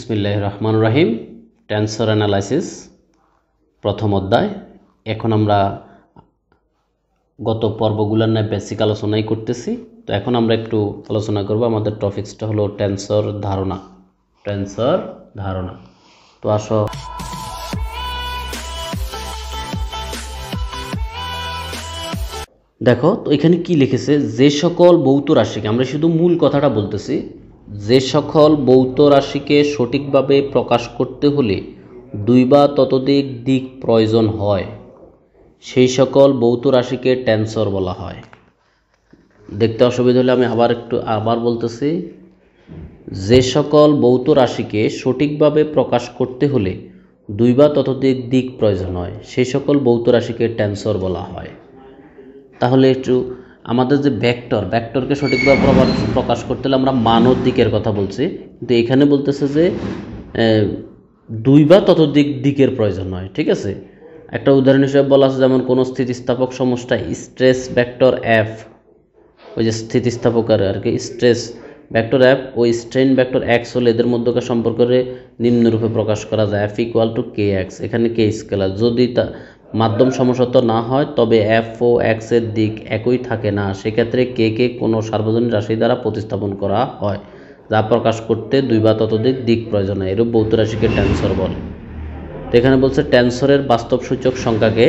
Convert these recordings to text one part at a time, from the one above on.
বিসমিল্লাহির রহমানির রহিম। Tensor analysis প্রথম অধ্যায়। এখন আমরা গত পর্বগুলোর নিয়ে বেসিক আলোচনাই করতেছি। তো এখন আমরা একটু আলোচনা করব। আমাদের টপিকসটা হলো টেন্সর ধারণা। টেন্সর ধারণা। তো আসো দেখো, তো এখানে কি লিখেছে, যে সকল ভৌত রাশিকে, আমরা শুধু মূল কথাটা বলতেছি, যে সকল ভৌত রাশিকে সঠিকভাবে প্রকাশ করতে হলে দুই বা ততোধিক দিক প্রয়োজন হয় সেই সকল ভৌত রাশিকে টেন্সর বলা হয়। দেখতে অসুবিধা হলে আমি আবার বলতেছি, যে সকল ভৌত রাশিকে সঠিকভাবে প্রকাশ করতে হলে দুই বা ততোধিক দিক প্রয়োজন হয় সেই সকল ভৌত রাশিকে টেন্সর বলা হয়। তাহলে একটু আমাদের যে ভেক্টরকে সঠিকভাবে প্রকাশ করতে হলে আমরা মানব দিকের কথা বলছি, কিন্তু এখানে বলতেছে যে দুই বা ততোধিক দিকের প্রয়োজন হয়। ঠিক আছে, একটা উদাহরণ হিসেবে বলা আছে, যেমন কোনো স্থিতিস্থাপক সমষ্টি স্ট্রেস ভেক্টর এফ, ওই যে স্থিতিস্থাপক আর কি, স্ট্রেস ভেক্টর এফ ও স্ট্রেন ভেক্টর এক্স হলে এদের মধ্যকার সম্পর্কে নিম্নরূপে প্রকাশ করা যায়, F equal to K X. এখানে কে স্কেলার। যদি তা মাধ্যম সমসত্ব না হয় তবে এফ ও এক্স এর দিক একই থাকে না, সেক্ষেত্রে কে কে কোনো সার্বজনীন রাশি দ্বারা প্রতিস্থাপন করা হয় যা প্রকাশ করতে দুই বা ততোধিক দিক প্রয়োজন হয়। এরূপ ভৌত রাশিকে টেন্সর বলে। তো এখানে বলছে টেন্সরের বাস্তব সূচক সংখ্যাকে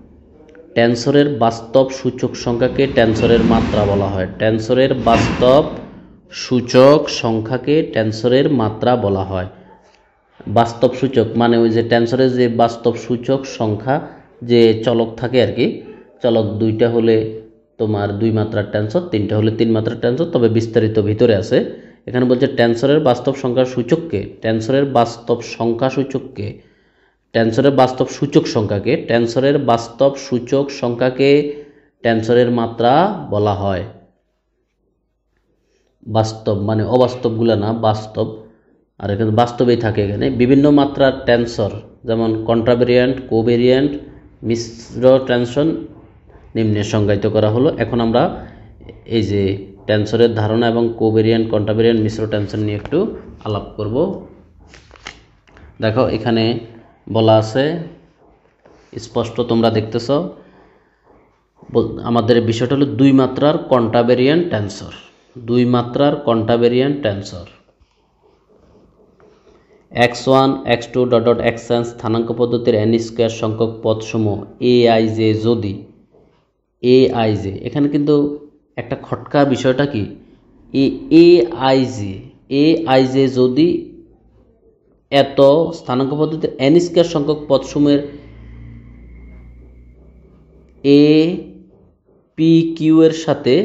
টেন্সরের মাত্রা বলা হয়। টেন্সরের বাস্তব সূচক সংখ্যাকে টেন্সরের মাত্রা বলা হয়। বাস্তব সূচক মানে ওই যে টেন্সরের যে বাস্তব সূচক সংখ্যা, যে চলক থাকে আর কি, চলক দুইটা হলে তোমার দুই মাত্রার টেন্সর, তিনটা হলে তিন মাত্রার টেন্সর, তবে বিস্তারিত ভিতরে আছে। এখানে বলছে টেন্সরের বাস্তব সূচক সংখ্যাকে টেন্সরের মাত্রা বলা হয়। বাস্তব মানে অবাস্তবগুলো না, বাস্তব। আর এখানে বাস্তবেই থাকে। এখানে বিভিন্ন মাত্রার টেন্সর যেমন কন্ট্রাভেরিয়েন্ট, কোভেরিয়েন্ট, মিশ্র টেনশন নিম্নে সংজ্ঞায়িত করা হলো। এখন আমরা এই যে টেন্সরের ধারণা এবং কোভেরিয়েন্ট, কন্ট্রাভেরিয়েন্ট, মিশ্র টেনশন নিয়ে একটু আলাপ করব। দেখো এখানে বলা আছে স্পষ্ট, তোমরা দেখতেছ, আমাদের বিষয়টা হলো দুই মাত্রার কন্ট্রাভেরিয়েন্ট টেন্সর। x1 x2 xn স্থানাঙ্ক পদ্ধতির n স্কয়ার সংখ্যক পদসমূহ aij যদি aij, এখানে কিন্তু একটা খটকা বিষয়টা কি, aij যদি এত স্থানাঙ্ক পদ্ধতির n স্কয়ার সংখ্যক পদসমূহের apq এর সাথে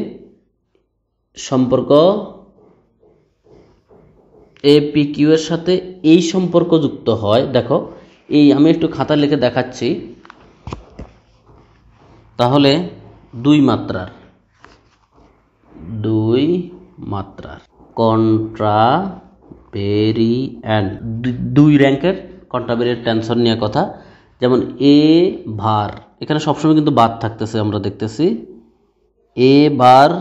এই সম্পর্ক যুক্ত হয়। দেখো এই আমি একটু খাতা লিখে দেখাচ্ছি। তাহলে দুই মাত্রার কন্ট্রাভেরিয়েন্ট, দুই র্যাঙ্কের কন্ট্রাভেরিয়েন্ট টেন্সর নিয়ে কথা। যেমন এ ভার, এখানে সবসময় কিন্তু বার থাকতেছে, আমরা দেখতেছি এ বার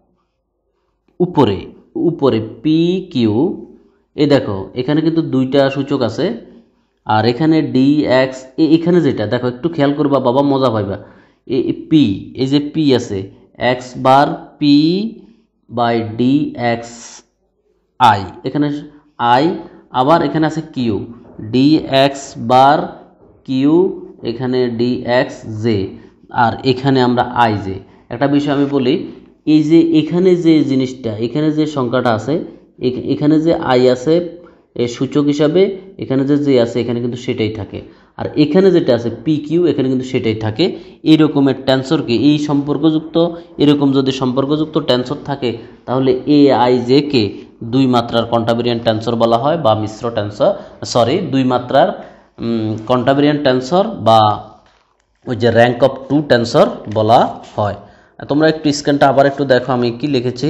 উপরে পি কিউ। এই দেখো এখানে কিন্তু দুইটা সূচক আছে, আর এখানে ডি এক্স, এখানে যেটা দেখো একটু খেয়াল করবা বাবা, মজা পাইবা। পি, এই যে পি আছে, X bar P by D X I, এখানে আই, আবার এখানে আছে Q, D X bar Q, এখানে ডি এক্স জে, আর এখানে আমরা আই জে। একটা বিষয় আমি বলি, এই যে এখানে যে জিনিসটা, এখানে যে সংখ্যাটা আছে, এখানে যে আই আছে এই সূচক হিসাবে, এখানে যে আছে এখানে কিন্তু সেটাই থাকে, আর এখানে যেটা আছে পি কিউ, এখানে কিন্তু সেটাই থাকে। এই রকমের টেন্সরকে, এই সম্পর্কযুক্ত, এরকম যদি সম্পর্কযুক্ত টেন্সর থাকে তাহলে এ আই জে কে দুই মাত্রার কন্ট্রাভেরিয়েন্ট টেন্সর বলা হয়, বা মিশ্র টেন্সর, দুই মাত্রার কন্ট্রাভেরিয়েন্ট টেন্সর, বা ওই যে র্যাঙ্ক অফ টু টেন্সর বলা হয়। তোমরা একটু স্ক্রিনটা আবার একটু দেখো আমি কি লিখেছি,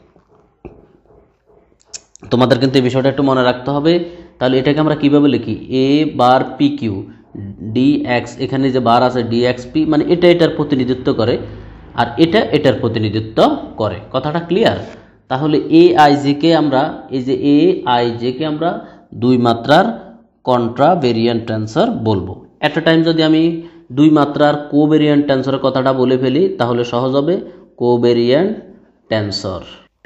তোমাদের কিন্তু এই বিষয়টা একটু মনে রাখতে হবে। তাহলে এটাকে আমরা কিভাবে লিখি, A bar P Q D X, এখানে যে বার আছে ডি এক্স পি, মানে এটা এটার প্রতিনিধিত্ব করে আর এটা এটার প্রতিনিধিত্ব করে। কথাটা ক্লিয়ার? তাহলে এ আই জে কে আমরা, এই যে এ আই জে কে আমরা দুই মাত্রার কন্ট্রাভেরিয়েন্ট টেন্সর বলবো। এট এ টাইম যদি আমি দুই মাত্রার কোভেরিয়েন্ট টেন্সরের কথাটা বলে ফেলি তাহলে সহজ হবে, কোভেরিয়েন্ট টেন্সর।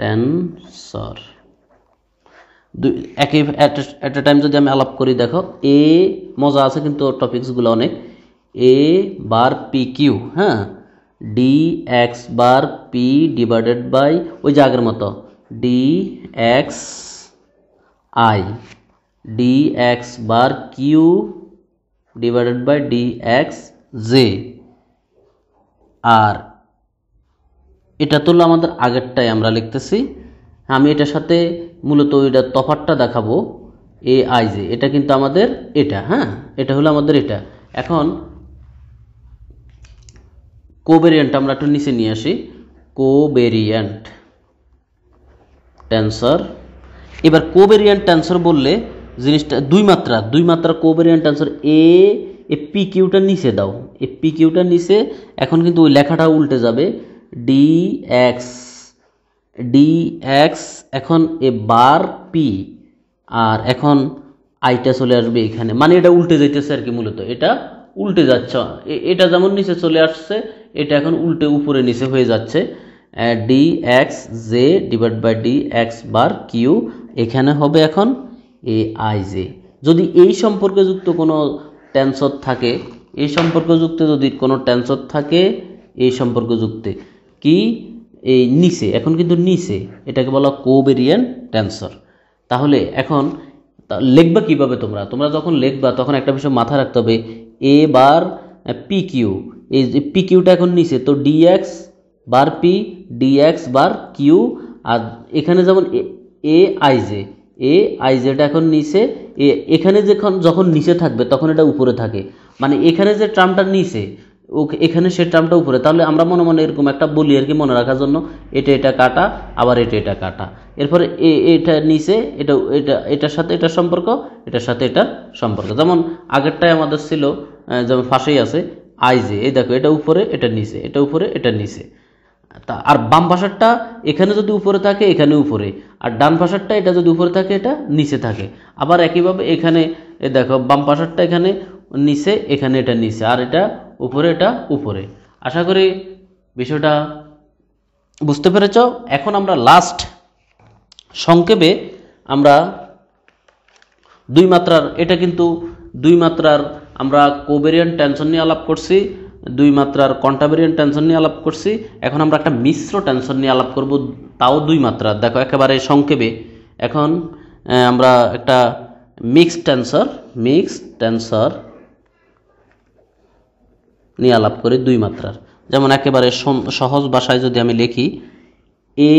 একই এট এ টাইম যদি আমি আলাপ করি, দেখো এ মজা আছে কিন্তু টপিকসগুলো অনেক। এ বার পি কিউ, হ্যাঁ, D X bar P divided by ওই যে আগের মতো D X I, D X bar Q divided by D X J. আর এটা তো হলো আমাদের আগেরটাই আমরা লিখতেছি। আমি এটার সাথে মূলত এটা তফাৎটা দেখাবো, এ আই জে, এটা কিন্তু আমাদের এটা, হ্যাঁ, এটা হলো আমাদের এটা। এখন কোভেরিয়েন্ট আমরা একটু নিচে নিয়ে আসি, কোভেরিয়েন্ট টেন্সর। এবার কোভেরিয়েন্ট টেন্সর বললে জিনিসটা দুই মাত্রা কোভেরিয়েন্ট টেন্সর। এ পি কিউটা নিচে দাও, এ পি কিউটা নিচে, এখন কিন্তু ওই লেখাটা উল্টে যাবে, ডি এক্স এখন এ বার পি, আর এখন আইটা চলে আসবে এখানে, মানে এটা উল্টে যাইতেছে আর কি, মূলত এটা উল্টে যাচ্ছে। এটা যেমন নিচে চলে আসছে, এটা এখন উল্টে উপরে নিচে হয়ে যাচ্ছে, D X J divide by D X bar Q, এখানে হবে এখন এ আই জে। যদি এই সম্পর্কে যুক্ত কোনো টেন্সর থাকে, এই সম্পর্ক যুক্ত যদি কোনো টেন্সর থাকে, এই সম্পর্ক যুক্তে কি এই নিচে, এখন কিন্তু নিচে, এটাকে বলা কোভেরিয়েন্ট টেন্সর। তাহলে এখন লিখবা কিভাবে? তোমরা যখন লিখবা তখন একটা বিষয় মাথায় রাখতে হবে, এ বার পি কিউ, এই যে পি কিউটা এখন নিচে, তো D X bar P D X bar Q, আর এখানে যেমন এ আই জেটা এখন নিচে, এখানে যখন নিচে থাকবে তখন এটা উপরে থাকে, মানে এখানে যে টার্মটা নিচে এখানে সে টার্মটা উপরে। তাহলে আমরা মনে মনে এরকম একটা বলি আর কি, মনে রাখার জন্য, এটা কাটা, আবার এটা কাটা, এরপরে এটা নিচে, এটার সাথে এটার সম্পর্ক, এটার সাথে এটার সম্পর্ক। যেমন আগেরটাই আমাদের ছিল, যেমন ফাঁসেই আছে আই জে, এই দেখো এটা উপরে এটা নিচে, এটা উপরে এটা নিচে। আর বাম পাশেরটা এখানে যদি উপরে থাকে এখানে উপরে, আর ডান পাশেরটা এটা যদি উপরে থাকে এটা নিচে থাকে। আবার একইভাবে এখানে দেখো বাম পাশেরটা এখানে নিচে, এখানে এটা নিচে, আর এটা উপরে এটা উপরে। আশা করি বিষয়টা বুঝতে পেরেছ। এখন আমরা লাস্ট সংক্ষেপে আমরা দুই মাত্রার, এটা কিন্তু দুই মাত্রার আমরা কোভেরিয়েন্ট টেন্সর নিয়ে আলাপ করছি, দুই মাত্রার কন্ট্রাভেরিয়েন্ট টেন্সর নিয়ে আলাপ করছি। এখন আমরা একটা মিশ্র টেন্সর নিয়ে আলাপ করব, তাও দুই মাত্রার। দেখো একেবারে সংক্ষেপে এখন আমরা একটা মিক্সড টেন্সর নিয়ে আলাপ করি দুই মাত্রার। যেমন একেবারে সহজ ভাষায় যদি আমি লিখি, এ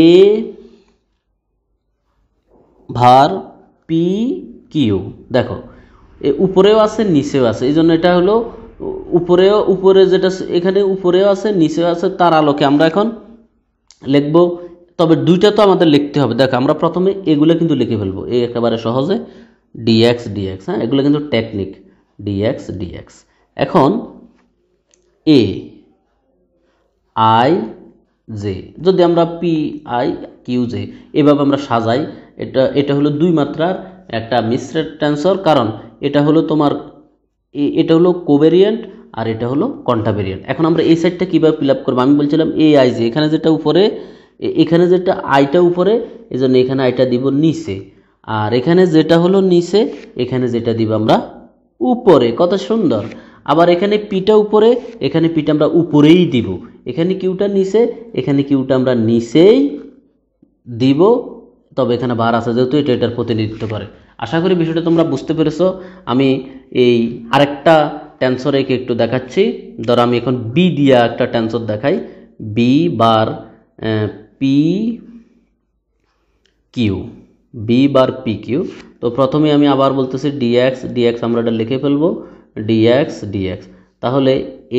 ভার পি কিউ, দেখো উপরেও আছে নিচেও আছে, এই জন্য এটা হলো উপরে যেটা এখানে উপরেও আছে নিচেও আছে, তার আলোকে আমরা এখন লিখব। তবে দুইটা তো আমাদের লিখতে হবে। দেখো আমরা প্রথমে এগুলো কিন্তু লিখে ফেলবো, একেবারে সহজে ডিএক্স, হ্যাঁ, এগুলো কিন্তু টেকনিক, ডিএক্স। এখন এ আই জে, যদি আমরা পি আই কিউ জে এভাবে আমরা সাজাই, এটা হলো দুই মাত্রার একটা মিশ্র টেন্সর। কারণ এটা হলো তোমার, এটা হলো কোভেরিয়েন্ট আর এটা হলো কন্ট্রাভেরিয়েন্ট। এখন আমরা এই সাইডটা কীভাবে ফিল আপ করবো? আমি বলছিলাম এ আই জে, এখানে যেটা উপরে, এখানে যেটা আইটা উপরে, এই জন্য এখানে আইটা দিব নিচে, আর এখানে যেটা হলো নিচে, এখানে যেটা দিব আমরা উপরে। কত সুন্দর! আবার এখানে পিটা উপরে, এখানে পিটা আমরা উপরেই দিব, এখানে কিউটা নিচে, এখানে কিউটা আমরা নিচেই দিব। তবে এখানে বার আছে যেহেতু এটা এটার প্রতিনিধিত্ব করে। আশা করি বিষয়টা তোমরা বুঝতে পেরেছো। আমি এই আরেকটা টেন্সর একে একটু দেখাচ্ছি। ধরো আমি এখন বি দিয়া একটা টেন্সর দেখাই, B bar P Q, B bar P Q. তো প্রথমে আমি আবার বলতেছি ডিএক্স, আমরা এটা লিখে ফেলবো, ডিএক্স। তাহলে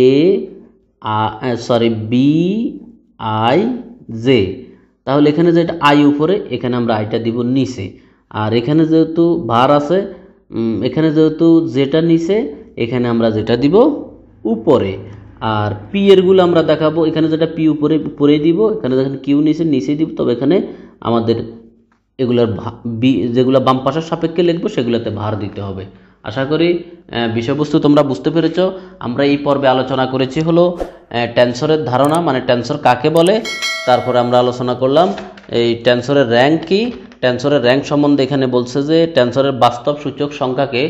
বি আই জে, তাহলে এখানে যেটা আই উপরে, এখানে আমরা আইটা দিব নিচে, আর এখানে যেহেতু ভার আছে, এখানে যেহেতু যেটা নিচে, এখানে আমরা যেটা দিব উপরে। আর পি এরগুলো আমরা দেখাবো, এখানে যেটা পি উপরেই দিব, এখানে যখন কিউ নিচে দিব, তবে এখানে আমাদের এগুলোর যেগুলো বাম পাশের সাপেক্ষে লিখবো সেগুলোতে ভার দিতে হবে। আশা করি বিষয়বস্তু তোমরা বুঝতে পেরেছো। আমরা এই পর্বে আলোচনা করেছি হলো টেন্সরের ধারণা, মানে টেন্সর কাকে বলে। তারপরে আমরা আলোচনা করলাম এই টেন্সরের র্যাঙ্ক কি। টেন্সরের র্যাঙ্ক সম্বন্ধে এখানে বলছে যে টেন্সরের বাস্তব সূচক সংখ্যাকে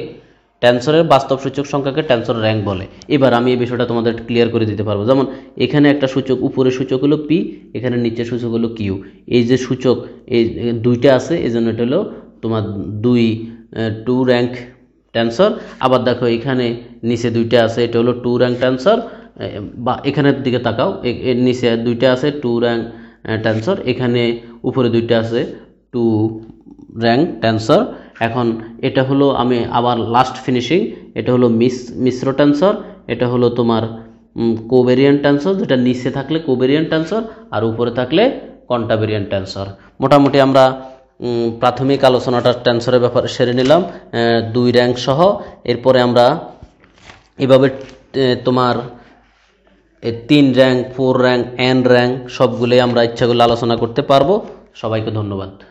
টেন্সরের র্যাঙ্ক বলে। এবার আমি এই বিষয়টা তোমাদের ক্লিয়ার করে দিতে পারবো। যেমন এখানে একটা সূচক, উপরের সূচক হলো পি, এখানে নিচের সূচক হলো কিউ। এই যে সূচক এই দুইটা আছে, এই জন্য এটা হলো তোমার টু র্যাঙ্ক টেন্সর। আবার দেখো এখানে নিচে দুইটা আছে, এটা হলো টু র্যাঙ্ক টেন্সর। বা এখানের দিকে তাকাও, এর নিচে দুইটা আছে টু র্যাঙ্ক টেন্সর, এখানে উপরে দুইটা আছে টু র্যাঙ্ক টেন্সর। এখন এটা হলো আমি আবার লাস্ট ফিনিশিং, এটা হলো মিশ্র টেন্সর, এটা হলো তোমার কোভেরিয়েন্ট টেন্সর, যেটা নিচে থাকলে কোভেরিয়েন্ট টেন্সর আর উপরে থাকলে কন্টাভেরিয়েন্ট টেন্সর। মোটামুটি আমরা প্রাথমিক আলোচনাটা টেন্সরের ব্যাপারে সেরে নিলাম 2 র্যাঙ্ক সহ। এরপরে আমরা এভাবে তোমার 3 র্যাঙ্ক, 4 র্যাঙ্ক, n র্যাঙ্ক সবগুলোই আমরা ইচ্ছা করলে আলোচনা করতে পারবো। সবাইকে ধন্যবাদ।